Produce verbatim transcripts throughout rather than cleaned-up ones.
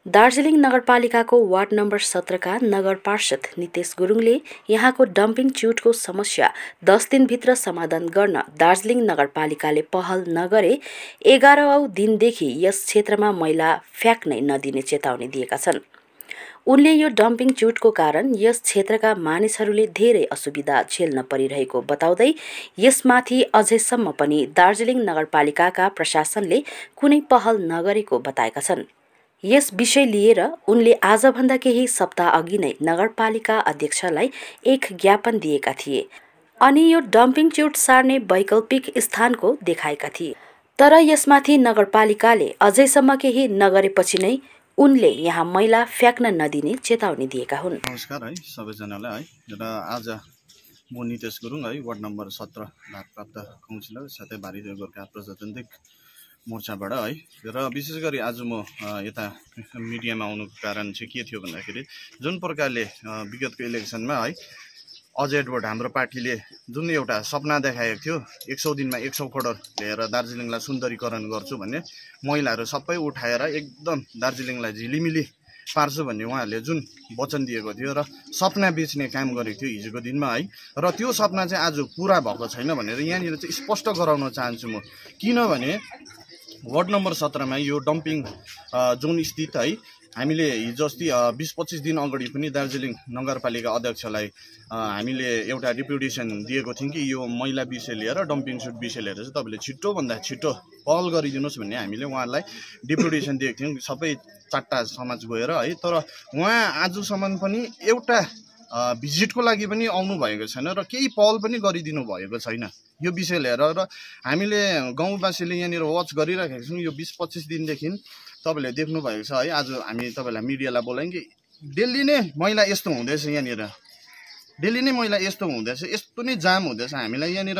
दार्जिलिङ नगरपालिकाको ward number सत्रका नगर पार्षद नितेश गुरुङले यहाँको डम्पिङ च्युटको समस्या दस दिनभित्र समाधान गर्न दार्जिलिङ नगरपालिकाले पहल नगरे एघारौं दिनदेखि यस क्षेत्रमा मैला फ्याँक्नै नदिने चेतावनी दिएका छन्। उनले यो डम्पिङ च्युटको कारण यस क्षेत्रका मानिसहरूले धेरै असुविधा झेल्न परिरहेको बताउँदै यसमाथि अझैसम्म पनि दार्जिलिङ नगरपालिकाका प्रशासनले कुनै पहल नगरेको बताएका छन्। यस विषय लिएर उनले आजभन्दा केही सप्ताह अघि नै नगरपालिका अध्यक्षलाई एक ज्ञापन दिएका थिए अनि यो डम्पिङ च्युट सार्ने वैकल्पिक स्थानको देखाएका थिए, तर यसमाथि नगरपालिकाले अझैसम्म केही नगरेपछि नै उनले यहाँ मैला फ्याँक्न नदिने चेतावनी दिएका हुन्। नमस्कार है सबैजनालाई है। र आज म नितेश गुरुङ है, वार्ड नम्बर सत्र भारप्राप्त काउन्सिलर साथै भारतीय गोर्खा प्रजातान्त्रिक मोर्चाबाट है। र विशेष गरी आज म यता मिडियामा आउनुको कारण चाहिँ के थियो भन्दाखेरि जुन प्रकारले विगतको इलेक्सनमा है अझ एडवर्ड हाम्रो पार्टीले जुन एउटा सपना देखाएको थियो एक सौ दिनमा एक सौ करोड ल्याएर दार्जिलिङलाई सुन्दरीकरण गर्छु भन्ने, महिलाहरू सबै उठाएर एकदम दार्जिलिङलाई झिलिमिली पार्छु भन्ने उहाँहरूले जुन वचन दिएको थियो र सपना बेच्ने काम गरेको थियो हिजोको दिनमा है। र त्यो सपना चाहिँ आज पुरा भएको छैन भनेर यहाँनिर चाहिँ स्पष्ट गराउन चाहन्छु म। किनभने वार्ड नम्बर सत्रमा यो डम्पिङ जोन स्थित है, हामीले हिजो अस्ति बिस पच्चिस दिन अगाडि पनि दार्जिलिङ नगरपालिका अध्यक्षलाई हामीले एउटा रिप्युटेसन दिएको थियौँ कि यो मैला विषय लिएर डम्पिङ सुट विषय लिएर चाहिँ तपाईँले छिटोभन्दा छिटो पहल गरिदिनुहोस् भन्ने हामीले उहाँलाई डिप्युटेसन दिएको थियौँ, सबै चारवटा समाज गएर है। तर उहाँ आजसम्म पनि एउटा भिजिटको लागि पनि आउनु भएको छैन र केही पहल पनि गरिदिनु भएको छैन यो विषय लिएर। र हामीले गाउँवासीले यहाँनिर वाच गरिराखेका छौँ। यो बिस पच्चिस दिनदेखि तपाईँले देख्नु भएको छ है। आज हामी तपाईँलाई मिडियालाई बोलायौँ कि डेली नै मैला यस्तो हुँदैछ, यहाँनिर डेली नै मैला यस्तो हुँदैछ, यस्तो नै जाम हुँदैछ। हामीलाई यहाँनिर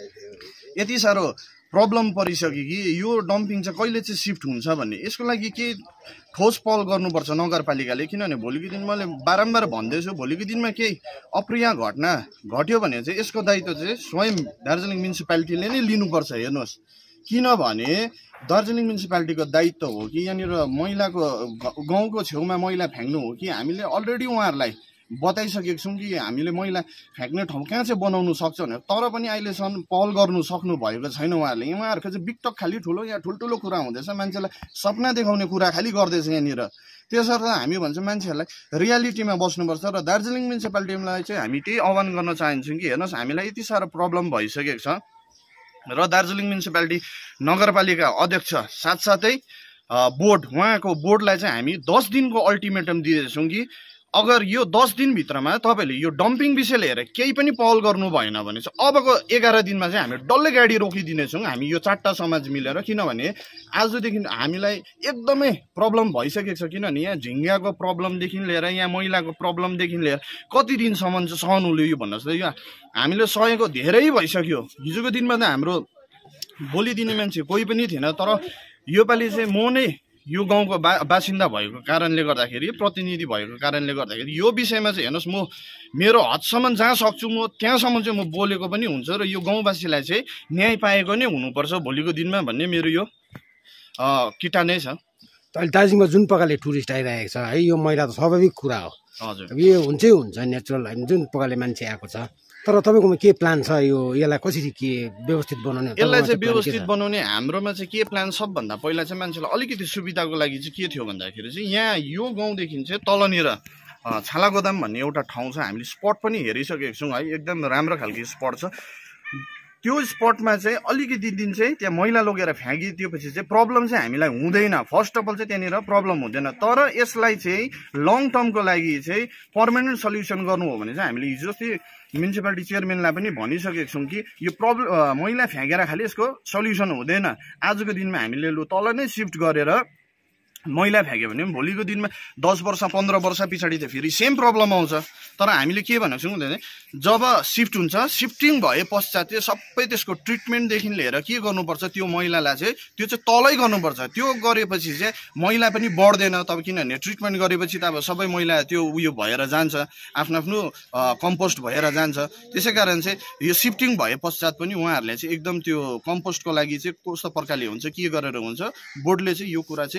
यति साह्रो प्रब्लम परिसक्यो कि यो डम्पिङ चाहिँ कहिले चाहिँ सिफ्ट हुन्छ भन्ने, यसको लागि के ठोस पहल गर्नुपर्छ नगरपालिकाले। किनभने भोलिको दिन मैले बारम्बार भन्दैछु, भोलिको दिनमा केही अप्रिय घटना घट्यो भने चाहिँ यसको दायित्व चाहिँ स्वयं दार्जिलिङ म्युनिसिपालिटीले नै लिनुपर्छ। हेर्नुहोस्, किनभने दार्जिलिङ म्युनिसिपालिटीको दायित्व हो कि यहाँनिर मैलाको गाउँको छेउमा मैला फ्याँक्नु हो कि हामीले अलरेडी उहाँहरूलाई बताइसकेको छौँ कि हामीले मैला फ्याँक्ने ठाउँ कहाँ चाहिँ बनाउनु सक्छ भनेर, तर पनि अहिलेसम्म पहल गर्नु सक्नु भएको छैन उहाँहरूले। उहाँहरूको चाहिँ बिकटक खालि ठुलो यहाँ ठुल्ठुलो कुरा हुँदैछ, मान्छेलाई सपना देखाउने कुरा खालि गर्दैछ यहाँनिर। त्यसर्थ हामी भन्छौँ मान्छेहरूलाई रियालिटीमा बस्नुपर्छ। र दार्जिलिङ म्युनिसिपालिटीलाई चाहिँ हामी त्यही आह्वान गर्न चाहन्छौँ कि हेर्नुहोस्, हामीलाई यति साह्रो प्रब्लम भइसकेको छ र दार्जिलिङ म्युनिसिपालिटी नगरपालिका अध्यक्ष साथसाथै बोर्ड, उहाँको बोर्डलाई चाहिँ हामी दस दिनको अल्टिमेटम दिँदैछौँ कि अगर यो दस दिनभित्रमा तपाईँले यो डम्पिङ विषय लिएर केही पनि पहल गर्नु भएन भने चाहिँ अबको एघार दिनमा चाहिँ हामी डल्लै गाडी रोकिदिनेछौँ हामी यो चारवटा समाज मिलेर। किनभने आजदेखि हामीलाई एकदमै प्रब्लम भइसकेको छ। किनभने यहाँ झिङ्गाको प्रब्लमदेखि लिएर यहाँ मैलाको प्रब्लमदेखि लिएर कति दिनसम्म चाहिँ सहनुले यो भन्नुहोस् त। यो हामीले सहेको धेरै भइसक्यो। हिजोको दिनमा त हाम्रो बोलिदिने मान्छे कोही पनि थिएन, तर योपालि चाहिँ म नै यो गाउँको बा बासिन्दा भएको कारणले गर्दाखेरि, प्रतिनिधि भएको कारणले गर्दाखेरि यो विषयमा चाहिँ हेर्नुहोस्, म मेरो हदसम्म जहाँ सक्छु म त्यहाँसम्म चाहिँ म बोलेको पनि हुन्छ र यो गाउँवासीलाई चाहिँ न्याय पाएको नै हुनुपर्छ भोलिको दिनमा भन्ने मेरो यो किटा नै छ। अहिले दार्जिलिङमा जुन प्रकारले टुरिस्ट आइरहेको छ है, यो मैला त स्वाभाविक कुरा हो। हजुर, यो हुन्छै हुन्छ, नेचुरल होइन, जुन प्रकारले मान्छे आएको छ। तर तपाईँकोमा के प्लान छ यो यसलाई कसरी के व्यवस्थित बनाउने? यसलाई चाहिँ व्यवस्थित बनाउने हाम्रोमा चाहिँ के प्लान? सबभन्दा पहिला चाहिँ मान्छेलाई अलिकति सुविधाको लागि चाहिँ के थियो भन्दाखेरि चाहिँ यहाँ यो गाउँदेखि चाहिँ तलनिर छाला गोदाम भन्ने एउटा ठाउँ छ, हामीले स्पट पनि हेरिसकेको छौँ है, एकदम राम्रो खालको स्पट छ। त्यो स्पटमा चाहिँ अलिकति दिन चाहिँ त्यहाँ मैला लगेर फ्याँकिदिएपछि चाहिँ प्रब्लम चाहिँ हामीलाई हुँदैन। फर्स्ट अफ अल चाहिँ त्यहाँनिर प्रब्लम हुँदैन। तर यसलाई चाहिँ लङ टर्मको लागि चाहिँ पर्मानेन्ट सल्युसन गर्नु हो भने चाहिँ हामीले हिजो अस्ति म्युनिसिपालिटी चेयरम्यानलाई पनि भनिसकेको छौँ कि यो प्रब्लम मैला फ्याँकेर खालि यसको सल्युसन हुँदैन। आजको दिनमा हामीले लु तल नै सिफ्ट गरेर मैला फ्याँक्यो भने भोलिको दिनमा दस वर्ष पन्ध्र वर्ष पछाडि त फेरि सेम प्रब्लम आउँछ। तर हामीले के भनेको छौँ भने जब सिफ्ट हुन्छ, सिफ्टिङ भए पश्चात चाहिँ सबै त्यसको ट्रिटमेन्टदेखि लिएर के गर्नुपर्छ, त्यो मैलालाई चाहिँ त्यो चाहिँ तलै गर्नुपर्छ। त्यो गरेपछि चाहिँ मैला पनि बढ्दैन। तब किनभने ट्रिटमेन्ट गरेपछि त अब सबै मैला त्यो उयो भएर जान्छ, आफ्नो आफ्नो कम्पोस्ट भएर जान्छ। त्यसै कारण चाहिँ यो सिफ्टिङ भए पश्चात पनि उहाँहरूले चाहिँ एकदम त्यो कम्पोस्टको लागि चाहिँ कस्तो प्रकारले हुन्छ, के गरेर हुन्छ, बोर्डले चाहिँ यो कुरा चाहिँ जान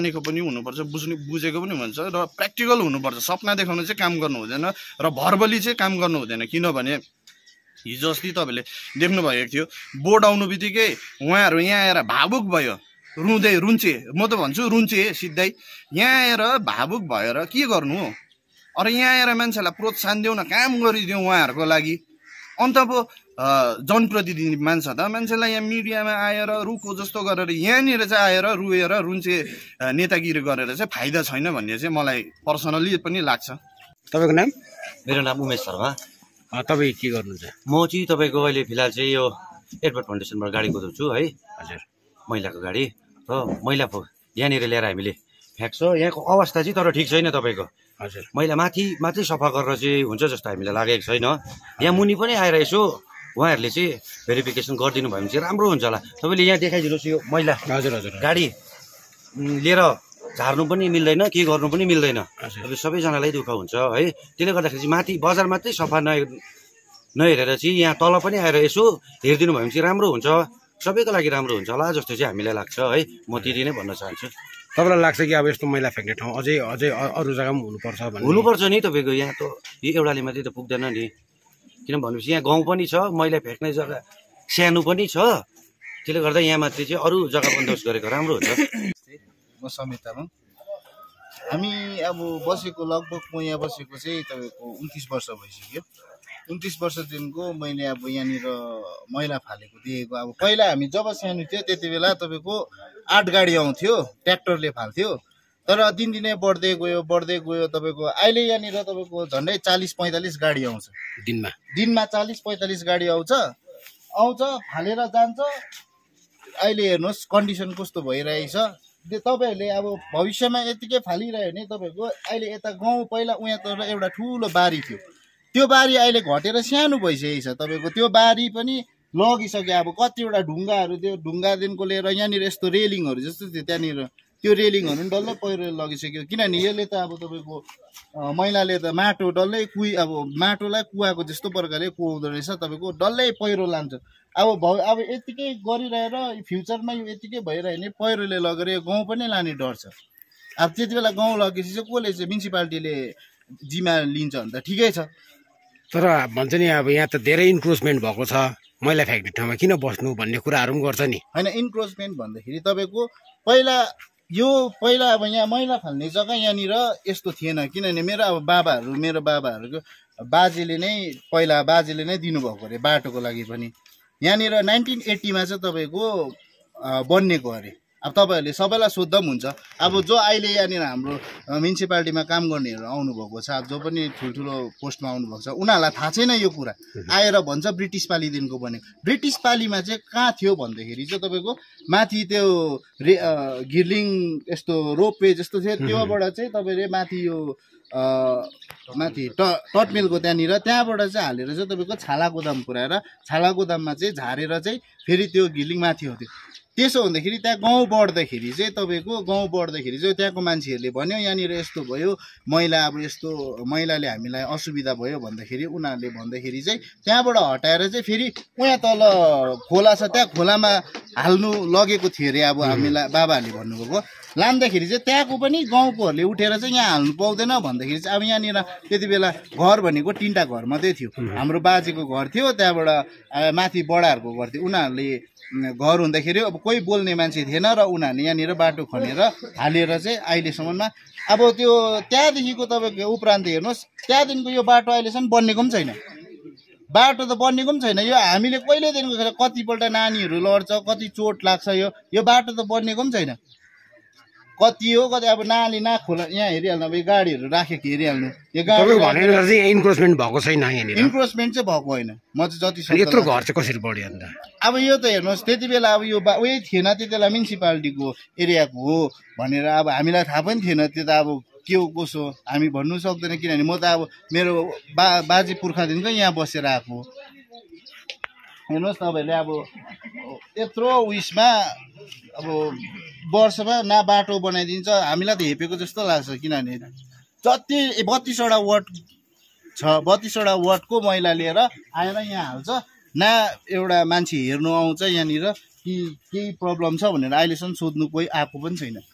जानेको पनि हुनुपर्छ, बुझ्ने बुझेको पनि हुन्छ र प्र्याक्टिकल हुनुपर्छ। सपना देखाउन चाहिँ काम गर्नु हुँदैन र भर्बली चाहिँ काम गर्नु हुँदैन। किनभने हिजो अस्ति तपाईँले देख्नु भएको थियो, बोर्ड आउनु बित्तिकै उहाँहरू यहाँ आएर भावुक भयो, रुँदै रुन्चे, म त भन्छु रुन्चे सिधै। यहाँ आएर भावुक भएर के गर्नु हो? अरू यहाँ आएर मान्छेलाई प्रोत्साहन देऊ न, काम गरिदिउँ उहाँहरूको लागि। अन्त पो जनप्रतिनिधि मान्छ त मान्छेलाई यहाँ मिडियामा आएर रुखो जस्तो गरेर यहाँनिर चाहिँ आएर रुएर रुन्चे नेतागिरी गरेर चाहिँ फाइदा छैन भन्ने चाहिँ मलाई पर्सनली पनि लाग्छ। तपाईँको नाम? मेरो नाम उमेश शर्मा। तपाईँ के गर्नुहुन्छ? म चाहिँ तपाईँको अहिले फिलहाल चाहिँ यो एडवर्ड फाउन्डेसनबाट गाडी कुदाउँछु है। हजुर। मैलाको गाडी र मैला यहाँनिर ल्याएर हामीले फ्याँक्छ। यहाँको अवस्था चाहिँ तर ठिक छैन तपाईँको। हजुर। मैला माथि मात्रै सफा गरेर चाहिँ हुन्छ जस्तो हामीलाई लागेको छैन। यहाँ मुनि पनि आएर यसो उहाँहरूले चाहिँ भेरिफिकेसन गरिदिनु भयो भने चाहिँ राम्रो हुन्छ होला। तपाईँले यहाँ देखाइदिनुहोस् यो मैला। हजुर हजुर। गाडी लिएर झार्नु पनि मिल्दैन, के गर्नु पनि मिल्दैन। हजुर। अब सबैजनालाई दुःख हुन्छ है। त्यसले गर्दाखेरि चाहिँ माथि बजार मात्रै सफा न नहेरेर चाहिँ यहाँ तल पनि आएर यसो हेरिदिनु भयो भने चाहिँ राम्रो हुन्छ, सबैको लागि राम्रो हुन्छ होला जस्तो चाहिँ हामीलाई लाग्छ है। म त्यति नै भन्न चाहन्छु। तपाईँलाई लाग्छ कि अब यस्तो मैला फ्याँक्ने ठाउँ अझै अझै अरू जग्गामा हुनुपर्छ भन्ने? हुनुपर्छ नि तपाईँको, यहाँ त यो एउटाले मात्रै त पुग्दैन नि। किन भनेपछि यहाँ गाउँ पनि छ, मैला फ्याँक्ने जग्गा सानो पनि छ। त्यसले गर्दा यहाँ मात्रै चाहिँ अरू जग्गा बन्दोबस्त गरेको राम्रो हुन्छ। म समीर तामाङ। हामी अब बसेको लगभग म यहाँ बसेको चाहिँ तपाईँको उन्तिस वर्ष भइसक्यो। उन्तिस वर्षदेखिको मैले अब यहाँनिर मैला फालेको देखेको। अब पहिला हामी जब सानो थियो त्यति बेला तपाईँको आठ गाडी आउँथ्यो, ट्र्याक्टरले फाल्थ्यो। तर दिनदिनै बढ्दै गयो बढ्दै गयो तपाईँको अहिले यहाँनिर तपाईँको झन्डै चालिस पैँतालिस गाडी आउँछ दिनमा। दिनमा चालिस पैँतालिस गाडी आउँछ आउँछ फालेर जान्छ। अहिले हेर्नुहोस् कन्डिसन कस्तो भइरहेछ। तपाईँहरूले अब भविष्यमा यतिकै फालिरह्यो भने तपाईँको अहिले यता गाउँ पहिला उहाँ तर एउटा ठुलो बारी थियो, त्यो बारी अहिले घटेर सानो भइसकेको छ। तपाईँको त्यो बारी पनि लगिसक्यो। अब कतिवटा ढुङ्गाहरू त्यो ढुङ्गादेखिको लिएर यहाँनिर यस्तो रेलिङहरू जस्तो थियो त्यहाँनिर त्यो रेलिङहरू पनि डल्लै पहिरो लगिसक्यो। किनभने यसले त अब तपाईँको मैलाले त माटो डल्लै कुहि अब माटोलाई कुवाको जस्तो प्रकारले कुहाउँदो रहेछ। तपाईँको डल्लै पहिरो लान्छ। अब भव अब यतिकै गरिरहेर फ्युचरमा यो यतिकै भइरह्यो भने पहिरोले लगेर यो गाउँ पनि लाने डर छ। अब त्यति बेला गाउँ लगेपछि चाहिँ कसले चाहिँ म्युनिसिपालिटीले जिम्मा लिन्छ भने त ठिकै छ। तर भन्छ नि अब यहाँ त धेरै इन्क्रोचमेन्ट भएको छ, मैला फ्याँक्ने ठाउँमा किन बस्नु भन्ने कुराहरू पनि गर्छ नि। होइन इन्क्रोचमेन्ट भन्दाखेरि तपाईँको पहिला यो पहिला अब यहाँ मैला फाल्ने जग्गा यहाँनिर यस्तो थिएन। किनभने मेरो अब बाबाहरू मेरो बाबाहरूको बाजेले नै पहिला बाजेले नै दिनुभएको अरे बाटोको लागि पनि। यहाँनिर नाइन्टिन एट्टीमा चाहिँ तपाईँको बनिएको अरे। अब तपाईँहरूले सबैलाई सोद्धा पनि हुन्छ। अब जो अहिले यहाँनिर हाम्रो म्युनिसिपालिटीमा काम गर्नेहरू आउनुभएको छ, अब जो पनि ठुल्ठुलो पोस्टमा आउनुभएको छ, उनीहरूलाई थाहा छैन यो कुरा। आएर भन्छ ब्रिटिस पालीदेखिको बनेको। ब्रिटिस पालीमा चाहिँ कहाँ थियो भन्दाखेरि चाहिँ तपाईँको माथि त्यो रे घिर्लिङ यस्तो रोपवे जस्तो थियो, त्योबाट चाहिँ तपाईँले माथि यो माथि ट टटमेलको त्यहाँनिर त्यहाँबाट चाहिँ हालेर चाहिँ तपाईँको छाला गोदाम पुऱ्याएर छाला गोदाममा चाहिँ झारेर चाहिँ फेरि त्यो घिर्लिङ माथि आउँथ्यो। त्यसो हुँदाखेरि त्यहाँ गाउँ बढ्दाखेरि चाहिँ तपाईँको गाउँ बढ्दाखेरि चाहिँ त्यहाँको मान्छेहरूले भन्यो यहाँनिर यस्तो भयो मैला, अब यस्तो मैलाले हामीलाई असुविधा भयो भन्दाखेरि उनीहरूले भन्दाखेरि चाहिँ त्यहाँबाट हटाएर चाहिँ फेरि उहाँ तल खोला छ त्यहाँ खोलामा हाल्नु लगेको थियो अरे। अब हामीलाई बाबाहरूले भन्नुभएको लाँदाखेरि चाहिँ त्यहाँको पनि गाउँकोहरूले उठेर चाहिँ यहाँ हाल्नु पाउँदैन भन्दाखेरि चाहिँ अब यहाँनिर त्यति बेला घर भनेको तिनवटा घर मात्रै थियो। हाम्रो बाजेको घर थियो, त्यहाँबाट माथि बडाहरूको घर थियो। उनीहरूले घर हुँदाखेरि अब कोही बोल्ने मान्छे थिएन र उनीहरूले यहाँनिर बाटो खनेर हालेर चाहिँ अहिलेसम्ममा अब त्यो त्यहाँदेखिको तपाईँको उपरान्त हेर्नुहोस् त्यहाँदेखिको यो बाटो अहिलेसम्म बनिएको पनि छैन। बाटो त बनिएको पनि छैन। यो हामीले कहिलेदेखिको कतिपल्ट नानीहरू लड्छ, कति चोट लाग्छ। यो यो बाटो त बनिएको पनि छैन। कति हो कति अब नाली ना खोला यहाँ हेरिहाल्नु, अब यो गाडीहरू राखेको हेरिहाल्नु। यो गाडी भनेर चाहिँ इन्क्रोचमेन्ट भएको छैन यहाँनिर। इन्क्रोचमेन्ट चाहिँ भएको होइन। म चाहिँ जति यत्रो घर चाहिँ कसरी बढ्यो अन्त? अब यो त हेर्नुहोस् त्यति बेला अब यो उयो थिएन, त्यति बेला म्युनिसिपालिटीको एरियाको हो भनेर अब हामीलाई थाहा पनि थिएन। त्यो त अब के हो कसो हामी भन्नु सक्दैन। किनभने म त अब मेरो बा बाजे पुर्खादेखिको यहाँ बसेर आएको। हेर्नुहोस् तपाईँहरूले अब यत्रो उयसमा अब वर्षमा न बाटो बनाइदिन्छ, हामीलाई त हेपेको जस्तो लाग्छ। किनभने जति बत्तिसवटा वार्ड छ, बत्तिसवटा वार्डको मैला लिएर आएर यहाँ हाल्छ, न एउटा मान्छे हेर्नु आउँछ यहाँनिर कि केही प्रब्लम छ भनेर अहिलेसम्म सोध्नु कोही आएको पनि छैन।